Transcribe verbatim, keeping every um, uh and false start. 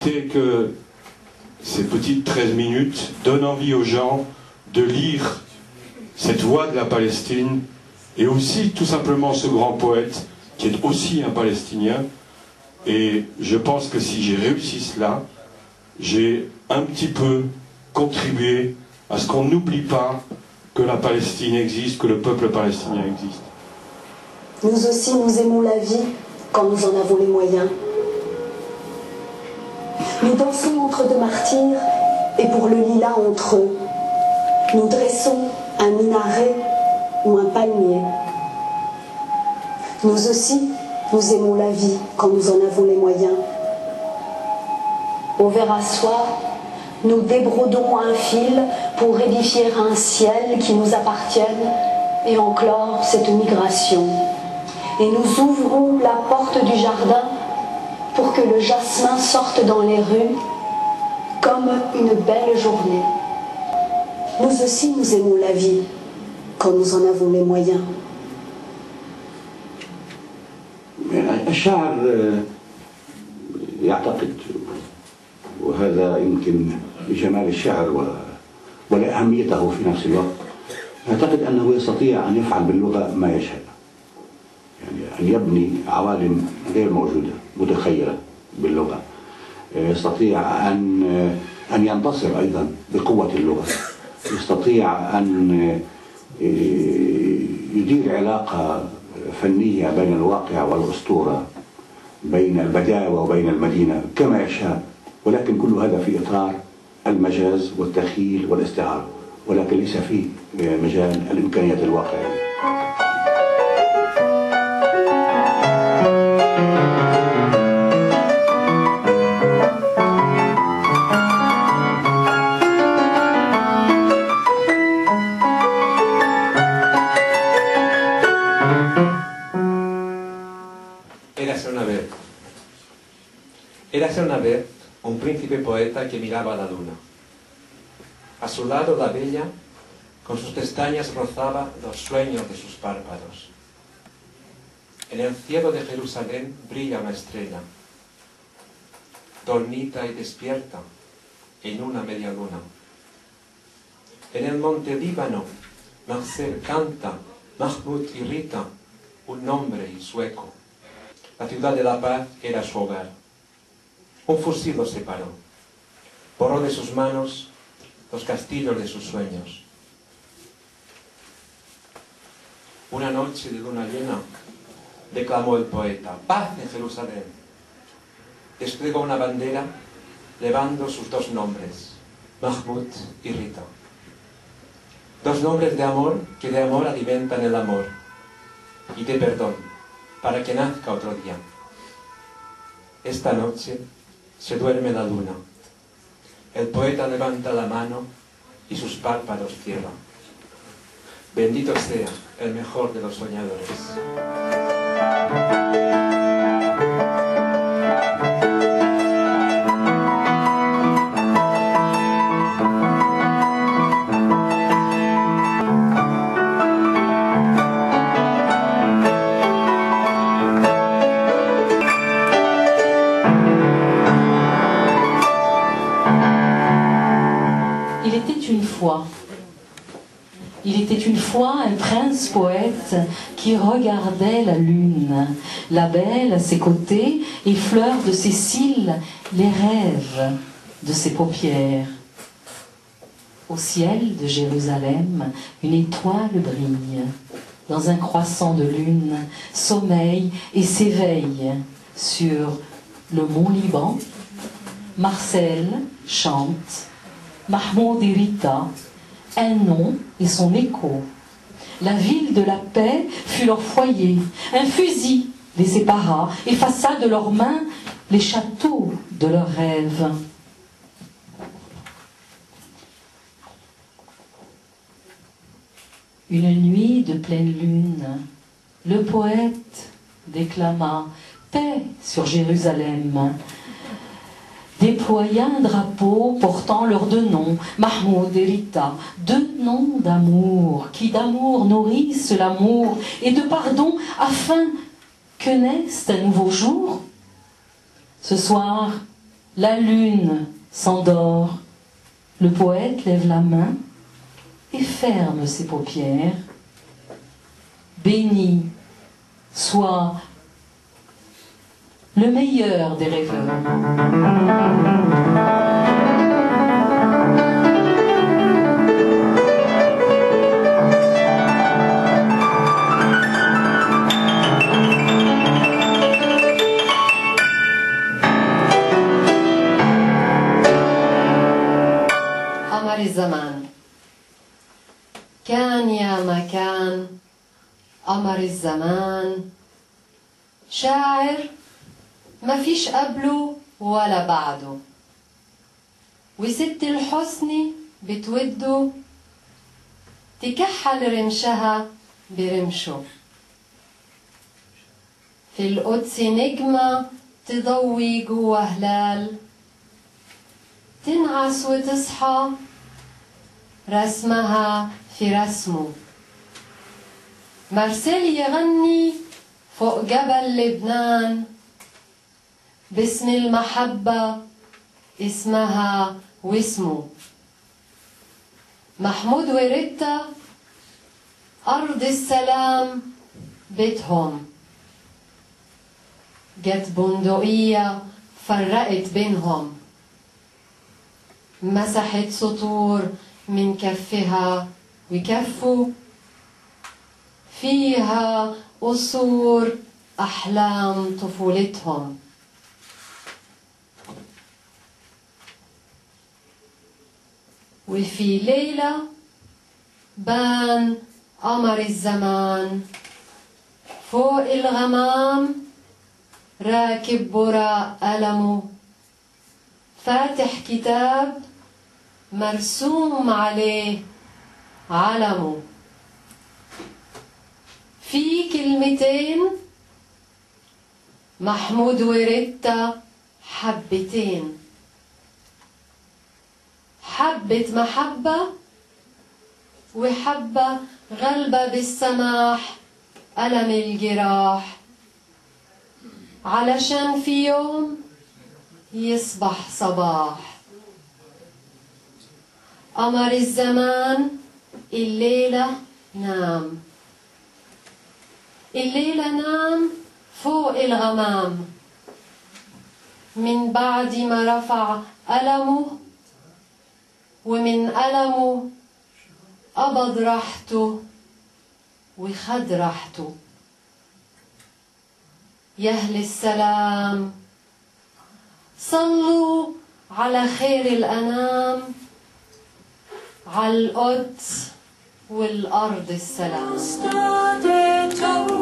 Que ces petites treize minutes donnent envie aux gens de lire cette voix de la Palestine et aussi tout simplement ce grand poète qui est aussi un Palestinien. Et je pense que si j'ai réussi cela, j'ai un petit peu contribué à ce qu'on n'oublie pas que la Palestine existe, que le peuple palestinien existe. Nous aussi, nous aimons la vie quand nous en avons les moyens. Nous dansons entre deux martyrs et pour le lilas entre eux. Nous dressons un minaret ou un palmier. Nous aussi, nous aimons la vie quand nous en avons les moyens. Au verre à soie, nous débrodons un fil pour édifier un ciel qui nous appartienne et enclore cette migration. Et nous ouvrons la porte du jardin pour que le jasmin sorte dans les rues comme une belle journée. Nous aussi, nous aimons la vie quand nous en avons les moyens. الشاعر يعتقد، وهذا يمكن لجمال الشعر ولأهميته في نفس الوقت، يعتقد أنه يستطيع أن يفعل باللغة ما يشاء، يعني أن يبني عوالم غير موجودة متخيلة باللغة، يستطيع أن أن ينتصر أيضا بقوة اللغة، يستطيع أن يدير علاقة فنية بين الواقع والأسطورة، بين البداوة وبين المدينة كما يشاء، ولكن كل هذا في إطار المجاز والتخيل والاستعارة، ولكن ليس في مجال الإمكانيات الواقعية. Érase una vez un príncipe poeta que miraba a la luna. A su lado la bella, con sus pestañas rozaba los sueños de sus párpados. En el cielo de Jerusalén brilla una estrella, dormita y despierta en una media luna. En el monte Líbano, Marcel canta, Mahmoud irrita, un nombre y su eco. La ciudad de la paz era su hogar. Un fusil los separó. Borró de sus manos los castillos de sus sueños. Una noche de luna llena, declamó el poeta, paz en Jerusalén. Desplegó una bandera, levando sus dos nombres, Mahmoud y Rita. Dos nombres de amor que de amor alimentan el amor, y de perdón, para que nazca otro día. Esta noche se duerme la luna. El poeta levanta la mano y sus párpados cierra. Bendito sea el mejor de los soñadores. Il était une fois un prince poète qui regardait la lune, la belle à ses côtés, et fleurs de ses cils, les rêves de ses paupières. Au ciel de Jérusalem, une étoile brille. Dans un croissant de lune, sommeille et s'éveille sur le mont Liban. Marcel chante, Mahmoud et Rita, un nom et son écho. La ville de la paix fut leur foyer. Un fusil les sépara, effaça de leurs mains les châteaux de leurs rêves. Une nuit de pleine lune, le poète déclama paix sur Jérusalem. Déploya un drapeau portant leurs deux noms, Mahmoud et Rita, deux noms d'amour, qui d'amour nourrissent l'amour et de pardon, afin que naisse un nouveau jour. Ce soir, La lune s'endort. Le poète lève la main et ferme ses paupières. Béni soit le meilleur des rêveurs. قمر الزمان كان يا ما كان قمر الزمان شاعر ما فيش قبله ولا بعده، وست الحسن بتوده تكحل رمشها برمشه. في القدس نجمة تضوي جوا هلال، تنعس وتصحى رسمها في رسمه. مارسيل يغني فوق جبل لبنان باسم المحبة اسمها واسمه. محمود وريتا أرض السلام بيتهم. جت بندقية فرقت بينهم، مسحت سطور من كفها وكفه، فيها قصور أحلام طفولتهم. وفي ليلة بان قمر الزمان فوق الغمام، راكب براق قلمه، فاتح كتاب مرسوم عليه علمه. في كلمتين محمود وريتا حبتين، حبة محبة وحبة غلبة بالسماح ألم الجراح، علشان في يوم يصبح صباح. قمر الزمان الليلة نام، الليلة نام فوق الغمام، من بعد ما رفع قلمه، ومن قلمه قبض راحته وخد راحته. يا أهل السلام صلوا على خير الأنام، على القدس والأرض السلام.